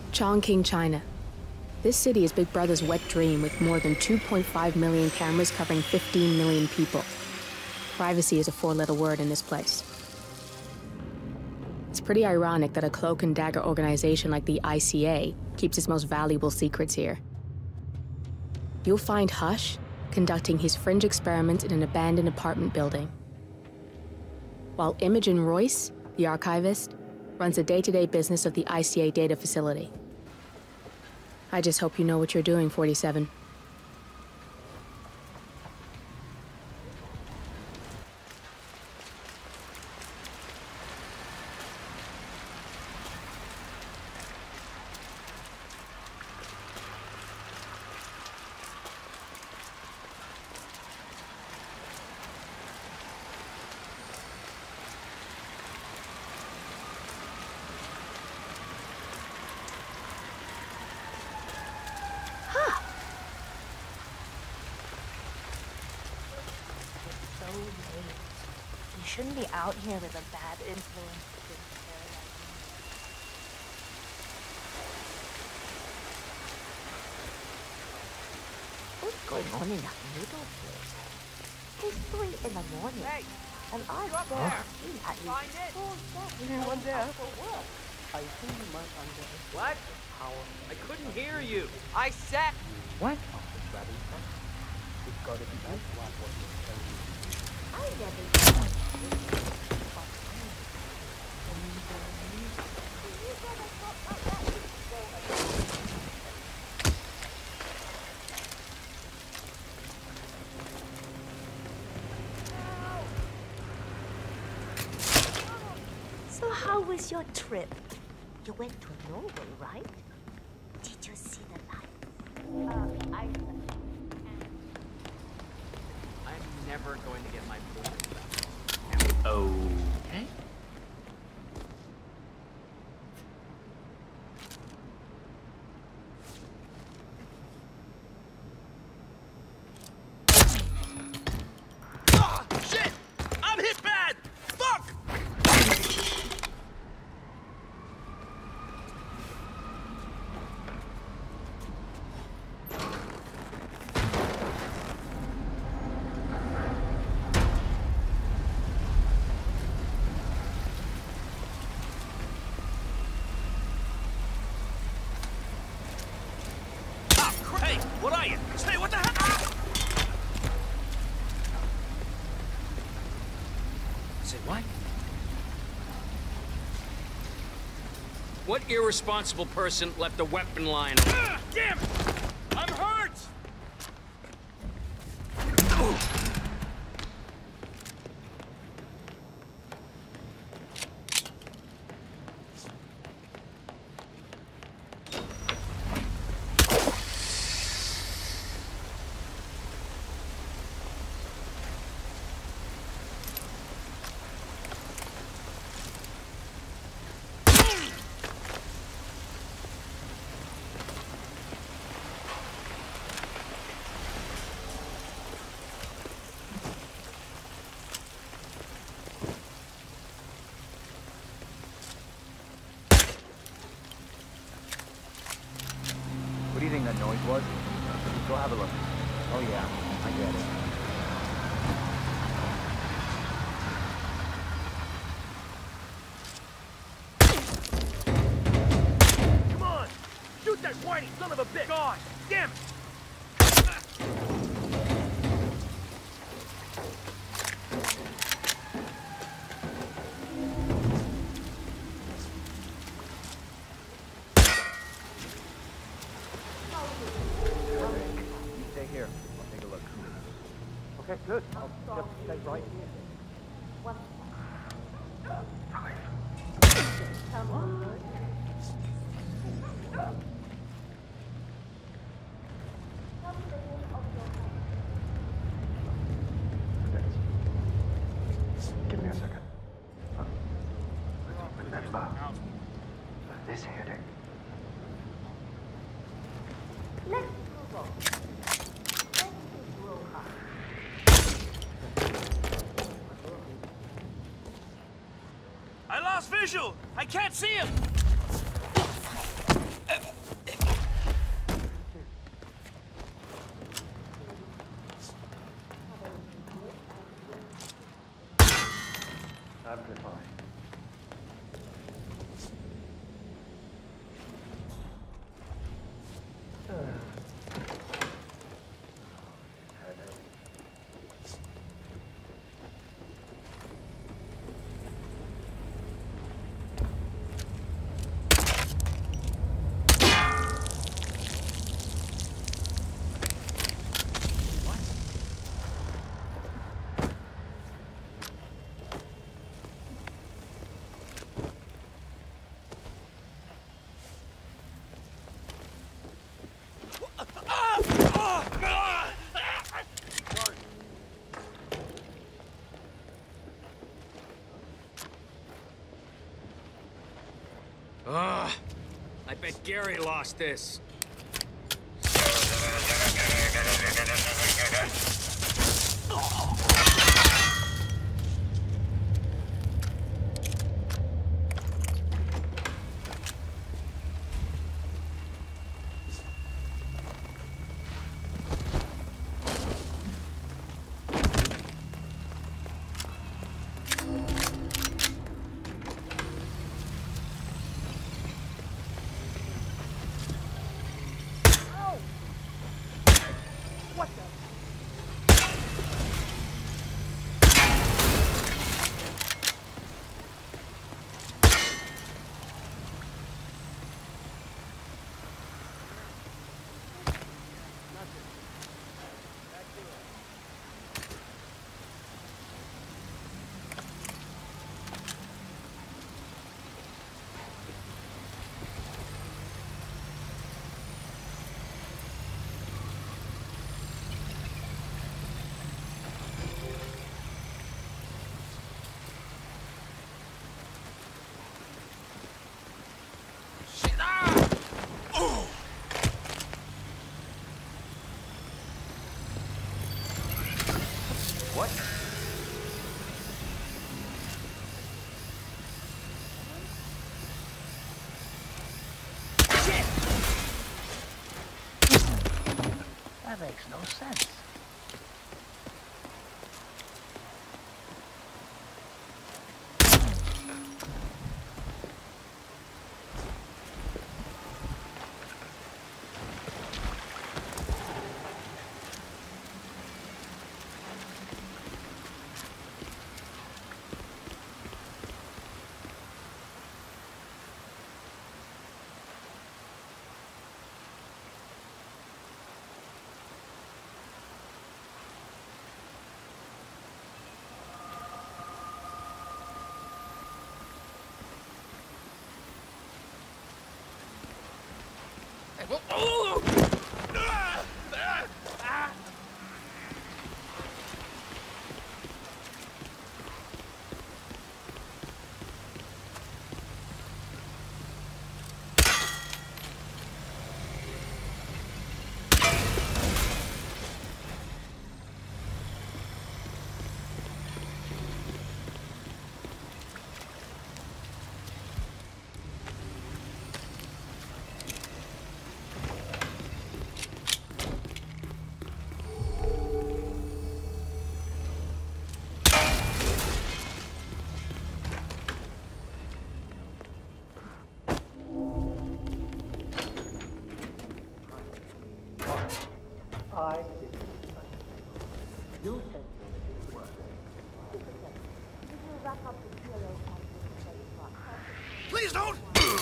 Chongqing, China. This city is Big Brother's wet dream with more than 2.5 million cameras covering 15 million people. Privacy is a four-letter word in this place. It's pretty ironic that a cloak and dagger organization like the ICA keeps its most valuable secrets here. You'll find Hush conducting his fringe experiments in an abandoned apartment building, while Imogen Royce, the archivist, runs the day-to-day business of the ICA data facility. I just hope you know what you're doing, 47. You shouldn't be out here with a bad influence. What's going on in that noodle place? It's 3 in the morning. Hey, and I've up got there. at Find least it. 4 steps Anyone there? for work. I think you might underestimate What? the power I couldn't hear you. I said. what? Of the dragon stuff. It's gotta be like what you're telling me. I never So how was your trip? You went to Norway, right? Did you see the lights? I'm never going to get my point back. Okay. Ah, shit! I'm hit bad! Fuck! Hey, what are you? Hey, what the hell? Ah! Say what? What irresponsible person left a weapon lying around? Damn it! I'm hurt! What do you think that noise was? Go have a look. Oh yeah, I get it. Come on! Shoot that whiny son of a bitch! Gosh, damn it! You stay here. I'll take a look. Okay, good. I'll just stay right here. Give me a second. Remember, this headache. Let's move on. Let's grow up. I lost visual! I can't see him! I bet Gary lost this. What? That makes no sense. Please don't!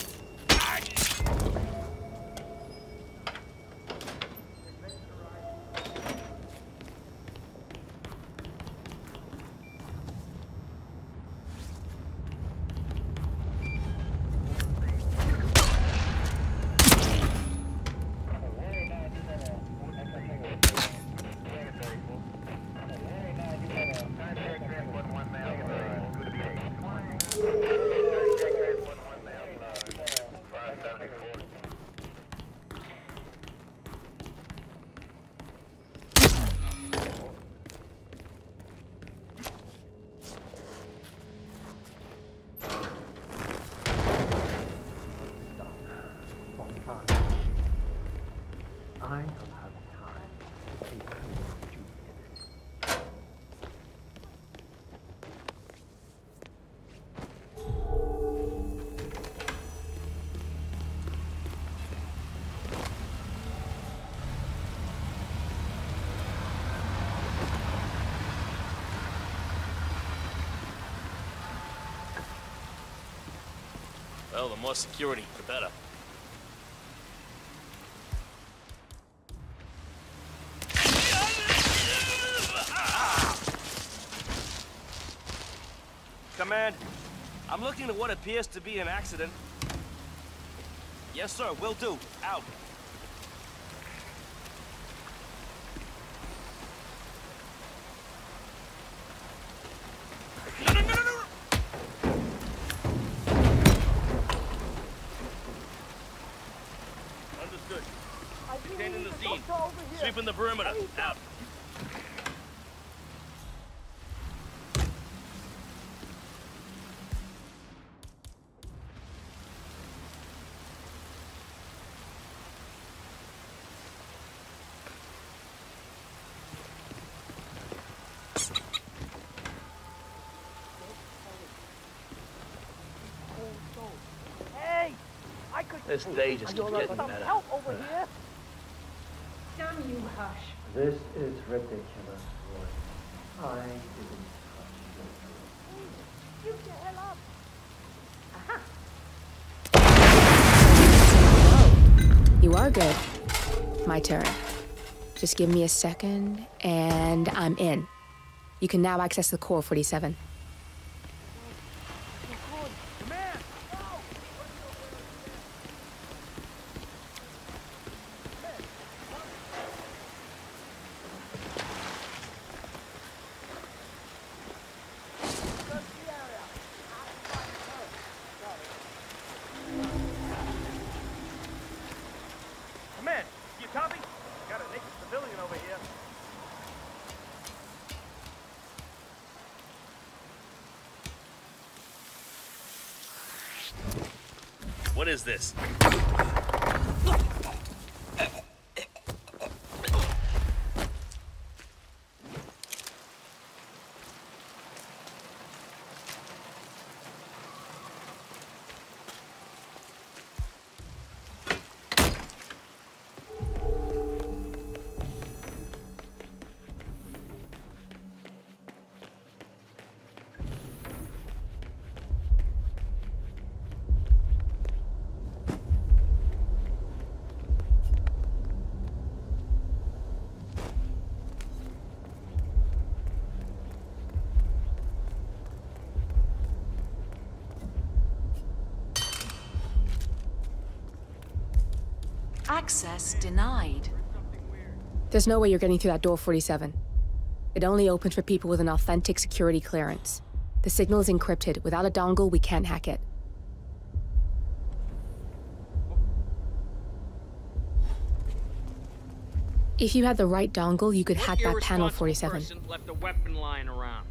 Well, the more security, the better. Command, I'm looking at what appears to be an accident. Yes, sir, will do. Out. 15. Sweeping the perimeter. Out. This day just keeps getting better. Help over here. Damn you, Hush. This is ridiculous, Roy. I didn't touch You the hell up. Whoa. You are good. My turn. Just give me a second, and I'm in. You can now access the core, 47. Command, you copy? Got a naked civilian over here. What is this? Access denied. There's no way you're getting through that door, 47. It only opens for people with an authentic security clearance. The signal is encrypted. Without a dongle, we can't hack it. If you had the right dongle, you could hack that panel, 47. Person left a weapon lying around.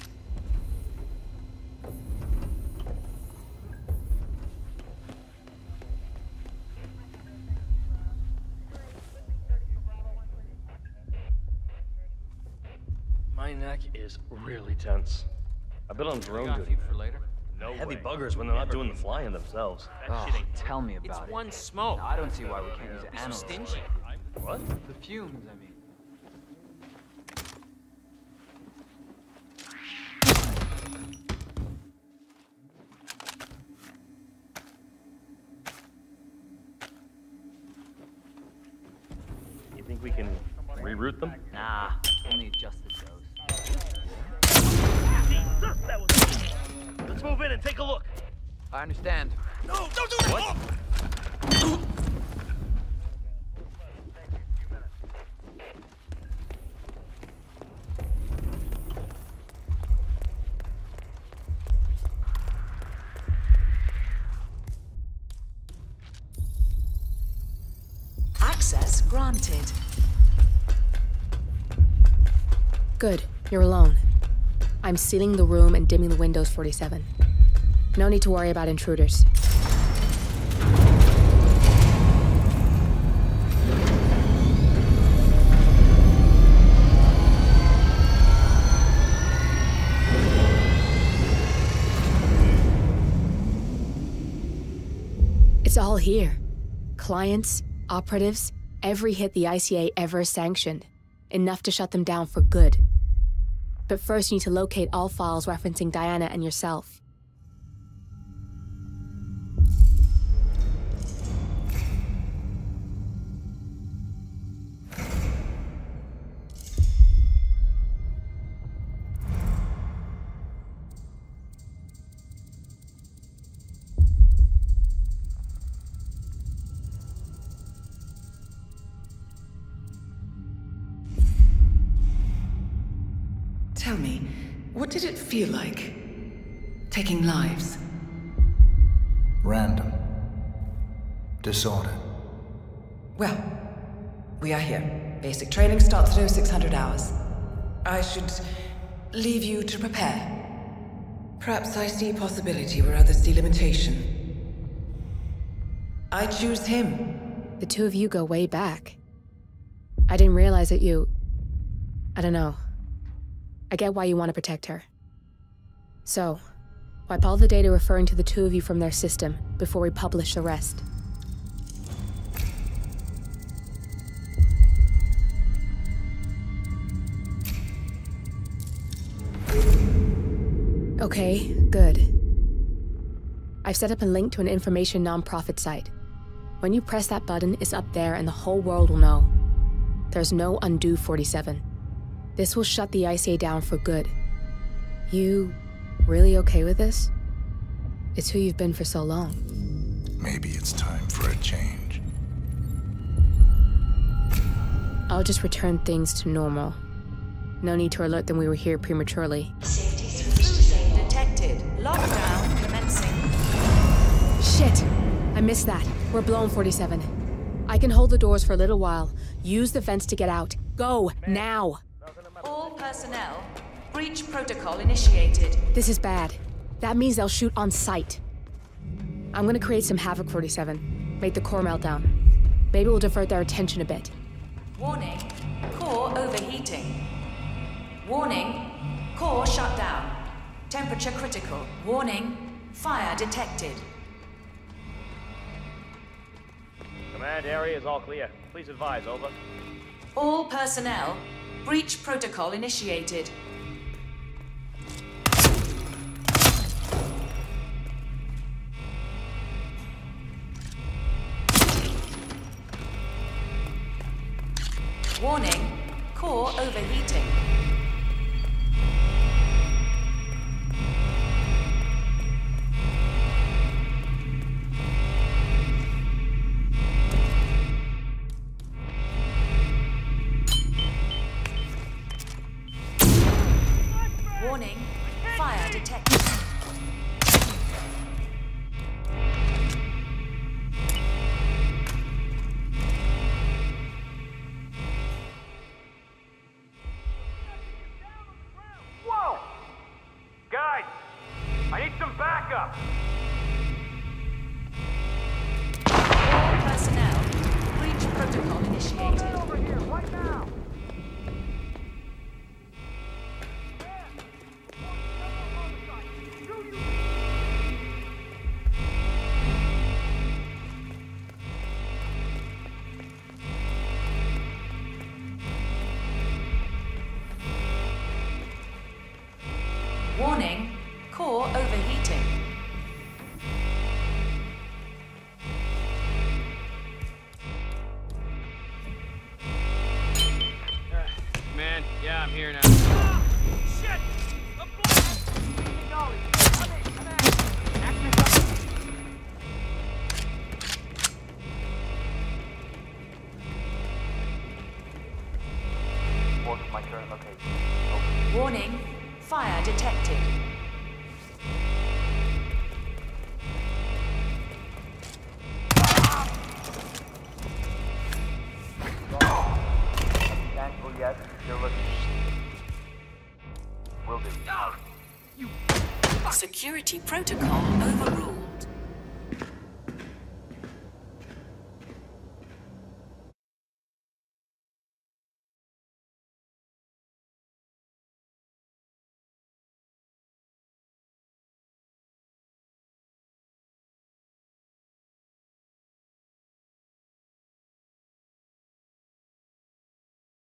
My neck is really tense. I've been on drone Got duty. you for later. No heavy buggers when they're not doing the flying themselves. Oh, tell me It's about it. one smoke. I don't see why we can't use You're so animals. stingy. What? The fumes, I mean. You think we can reroute them? Nah, only adjust the dose. Let's move in and take a look. I understand. No, don't do that! What? Access granted. Good. You're alone. I'm sealing the room and dimming the windows, 47. No need to worry about intruders. It's all here. Clients, operatives, every hit the ICA ever sanctioned. Enough to shut them down for good. But first you need to locate all files referencing Diana and yourself. Tell me, what did it feel like? Taking lives? Random. Disorder. Well, We are here. Basic training starts at 0600 hours. I should leave you to prepare. Perhaps I see possibility where others see limitation. I choose him. The two of you go way back. I didn't realize that you... I don't know. I get why you want to protect her. So, wipe all the data referring to the two of you from their system before we publish the rest. Okay, good. I've set up a link to an information non-profit site. When you press that button, it's up there and the whole world will know. There's no undo 47. This will shut the ICA down for good. You really okay with this? It's who you've been for so long. Maybe it's time for a change. I'll just return things to normal. No need to alert them we were here prematurely. Safety switch detected. Lockdown commencing. Shit! I missed that. We're blown, 47. I can hold the doors for a little while. Use the vents to get out. Go, now! All personnel, breach protocol initiated. This is bad. That means they'll shoot on sight. I'm gonna create some havoc, 47. Make the core meltdown. Maybe we'll divert their attention a bit. Warning, core overheating. Warning, core shut down. Temperature critical. Warning, fire detected. Command area is all clear. Please advise, over. All personnel, breach protocol initiated. Warning, core overheating. Warning, fire detected. Whoa! Guys, I need some backup. All personnel, breach protocol initiated. Over here, right now. Warning, core overheating. Man, yeah, I'm here now. Shit! I'm my current location. Over. Warning, fire detected. Cancel yet. You're looking. Will do. Security protocol overruled.